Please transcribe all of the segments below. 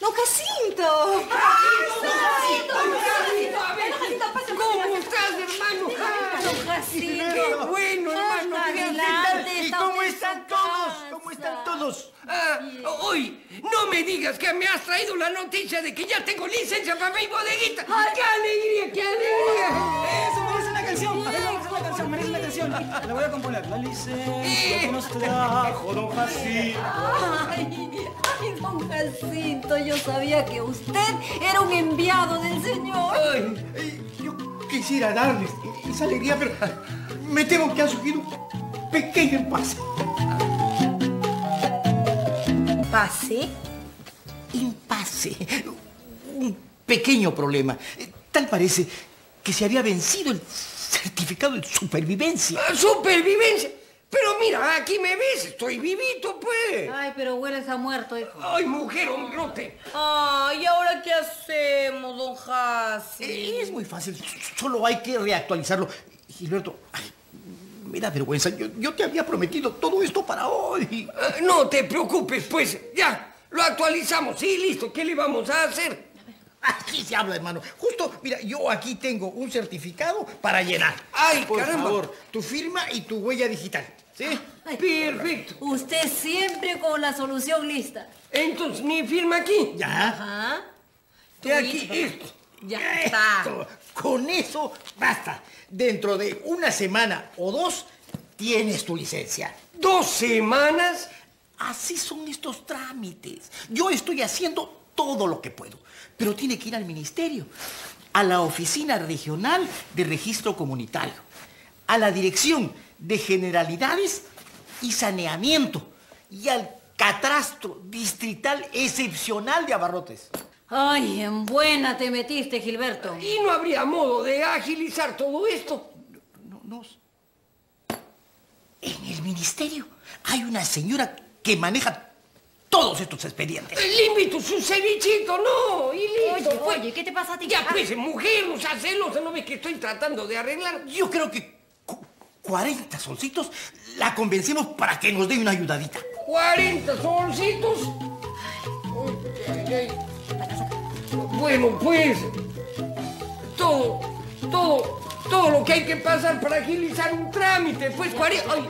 ¡Don Jacinto! ¿Cómo estás, hermano? Don Jacinto. ¡Qué bueno, hermano! ¿Y cómo están todos? ¿Cómo están todos? Hoy, no me digas que me has traído la noticia de que ya tengo licencia para mi bodeguita. ¡Qué alegría, qué alegría! Eso merece una canción. Merece una canción. La voy a componer. La licencia que nos trajo don Jacinto. Ay, don Jacinto, yo sabía que usted era un enviado del Señor. Yo quisiera darles esa alegría, pero me temo que ha surgido un pequeño impasse. ¿Pase? Impasse. Un pequeño problema. Tal parece que se había vencido el certificado de supervivencia. ¡Supervivencia! Pero mira, aquí me ves, estoy vivito, pues. Ay, pero hueles a muerto, hijo. Ay, mujer, hombrote. Ay, ¿y ahora qué hacemos, don Jacinto? Es muy fácil, solo hay que reactualizarlo. Gilberto, ay, me da vergüenza. Yo te había prometido todo esto para hoy. No te preocupes, pues, ya, lo actualizamos. Sí, listo, ¿qué le vamos a hacer? Aquí se habla, hermano. Justo, mira, yo aquí tengo un certificado para llenar. Ay, por caramba. favor, tu firma y tu huella digital. ¿Sí? Ay, Perfecto. usted siempre con la solución lista. Entonces, mi firma aquí. Ya. Ajá. Y aquí, esto. Ya está. Esto, con eso basta. Dentro de una semana o dos tienes tu licencia. 2 semanas. Así son estos trámites. Yo estoy haciendo todo lo que puedo, pero tiene que ir al ministerio, a la Oficina Regional de Registro Comunitario, a la Dirección de Generalidades y Saneamiento y al Catastro Distrital Excepcional de Abarrotes. Ay, en buena te metiste, Gilberto. ¿Y no habría modo de agilizar todo esto? No. En el ministerio hay una señora que maneja todos estos expedientes. Le invito su cevichito, no, y listo. Oye, ¿qué te pasa a ti? Ya pues, mujer, no seas celosa, ¿no ves que estoy tratando de arreglar? Yo creo que 40 solcitos la convencemos para que nos dé una ayudadita. 40 solcitos. Ay. Bueno, pues, todo lo que hay que pasar para agilizar un trámite, pues 40... Ay.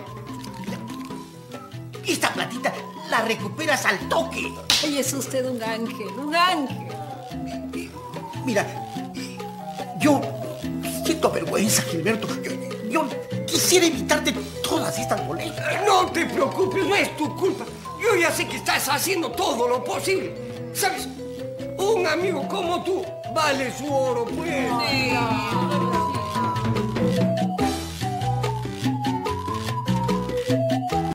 Esta platita la recuperas al toque. Ay, es usted un ángel, un ángel. Mira, yo siento vergüenza, Gilberto. Yo quisiera evitarte todas estas molestias. No te preocupes, no es tu culpa. Yo ya sé que estás haciendo todo lo posible. ¿Sabes? Un amigo como tú vale su oro, pues. Sí,